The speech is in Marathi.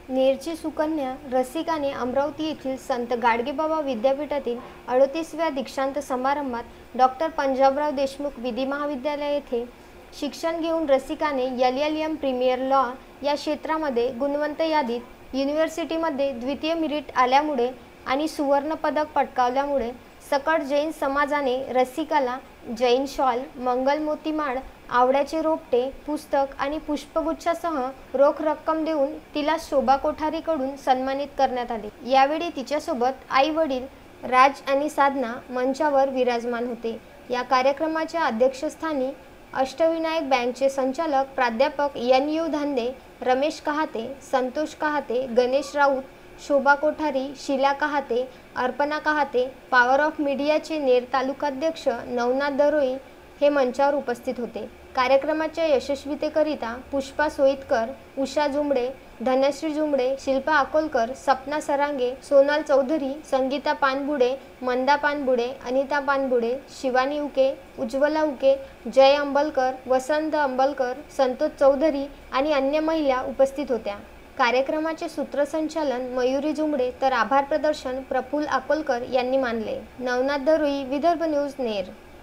नेरची सुकन्या रसिकाने अमरावती येथील संत गाडगेबाबा विद्यापीठातील 38व्या दीक्षांत समारंभात डॉक्टर पंजाबराव देशमुख विधी महाविद्यालय येथे शिक्षण घेऊन रसिकाने LLM प्रीमियर लॉ या क्षेत्रामध्ये गुणवंत यादीत युनिव्हर्सिटीमध्ये द्वितीय मेरिट आल्यामुळे आणि सुवर्ण पदक पटकावल्यामुळे सकट जैन समाजाने रसिकाला जैन शॉल, मंगल मोती माळ, आवड्याचे रोपटे, पुस्तक आणि पुष्पगुच्छासह रोख रक्कम देऊन तिला शोभा कोठारीकडून सन्मानित करण्यात आले। यावेळी तिच्यासोबत आई वडील राज आणि साधना मंचावर विराजमान होते। या कार्यक्रमाच्या अध्यक्षस्थानी अष्टविनायक बँकचे संचालक प्राध्यापक NU Dhande, Ramesh Kahate, Santosh Kahate, Ganesh Raut, Shobha Kothari, Sheela Kahate, Arpana Kahate, power of मीडियाचे नेर तालुकाध्यक्ष नवनाथ दरोई हे मंचावर उपस्थित होते। कार्यक्रमाच्या यशस्वीतेकरिता पुष्पा सोईतकर, उषा जुमडे, धनश्री जुमडे, शिल्पा अकोलकर, सपना सरांगे, सोनाल चौधरी, संगीता पानबुडे, मंदा पानबुडे, अनिता पानबुडे, शिवानी उके, उज्ज्वला उके, जय अंबलकर, वसंत अंबलकर, संतोष चौधरी आणि अन्य महिला उपस्थित होत्या। कार्यक्रमाचे सूत्रसंचालन मयुरी जुमडे तर आभार प्रदर्शन प्रफुल्ल अकोलकर यांनी मानले। नवनाथ दरोई, विदर्भ न्यूज, नेर।